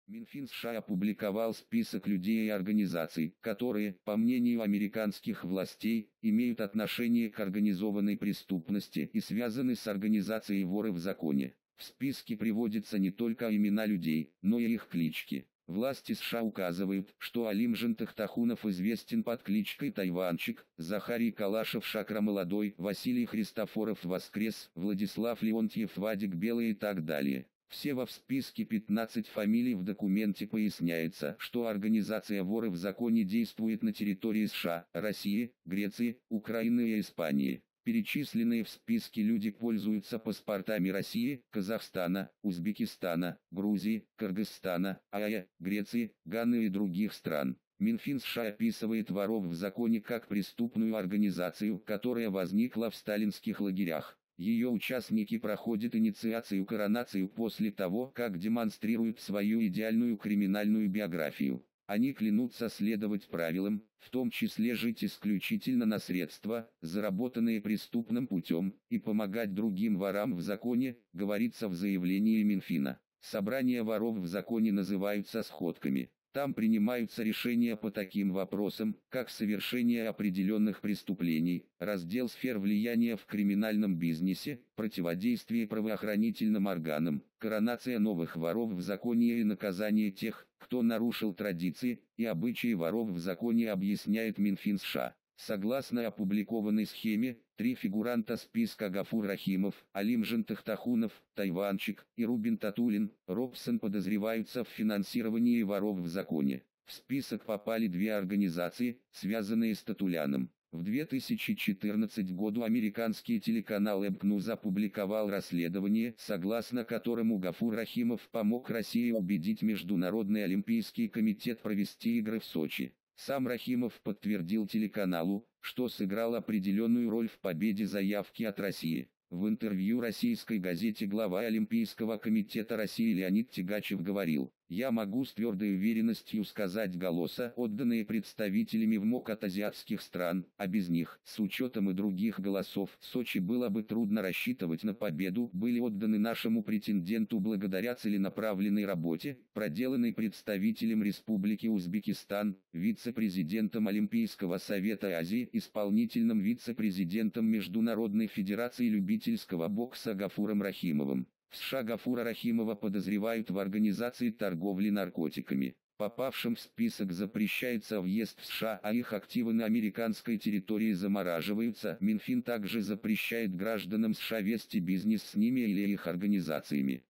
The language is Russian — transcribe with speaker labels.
Speaker 1: Минфин США опубликовал список людей и организаций, которые, по мнению американских властей, имеют отношение к организованной преступности и связаны с организацией воры в законе. В списке приводятся не только имена людей, но и их клички. Власти США указывают, что Алимжан Тахтахунов известен под кличкой Тайванчик, Захарий Калашев Шакра Молодой, Василий Христофоров Воскрес, Владислав Леонтьев Вадик Белый и так далее. Всего в списке 15 фамилий. В документе поясняется, что организация воры в законе действует на территории США, России, Греции, Украины и Испании. Перечисленные в списке люди пользуются паспортами России, Казахстана, Узбекистана, Грузии, Кыргызстана, АЭ, Греции, Ганы и других стран. Минфин США описывает воров в законе как преступную организацию, которая возникла в сталинских лагерях. Ее участники проходят инициацию-коронацию после того, как демонстрируют свою идеальную криминальную биографию. Они клянутся следовать правилам, в том числе жить исключительно на средства, заработанные преступным путем, и помогать другим ворам в законе, говорится в заявлении Минфина. Собрания воров в законе называются сходками. Там принимаются решения по таким вопросам, как совершение определенных преступлений, раздел сфер влияния в криминальном бизнесе, противодействие правоохранительным органам, коронация новых воров в законе и наказание тех, кто нарушил традиции и обычаи воров в законе, объясняет Минфин США. Согласно опубликованной схеме, 3 фигуранта списка: Гафур Рахимов, Алимжан Тахтахунов, Тайванчик и Рубин Татулин, Робсон, подозреваются в финансировании воров в законе. В список попали 2 организации, связанные с Татуляном. В 2014 году американский телеканал ЭБК-Ньюс опубликовал расследование, согласно которому Гафур Рахимов помог России убедить Международный олимпийский комитет провести игры в Сочи. Сам Рахимов подтвердил телеканалу, что сыграл определенную роль в победе заявки от России. В интервью российской газете глава Олимпийского комитета России Леонид Тягачев говорил: «Я могу с твердой уверенностью сказать, голоса, отданные представителями ВМОК от азиатских стран, а без них, с учетом и других голосов, в Сочи было бы трудно рассчитывать на победу, были отданы нашему претенденту благодаря целенаправленной работе, проделанной представителем Республики Узбекистан, вице-президентом Олимпийского совета Азии, исполнительным вице-президентом Международной федерации любительского бокса Гафуром Рахимовым». В США Гафура Рахимова подозревают в организации торговли наркотиками. Попавшим в список запрещается въезд в США, а их активы на американской территории замораживаются. Минфин также запрещает гражданам США вести бизнес с ними или их организациями.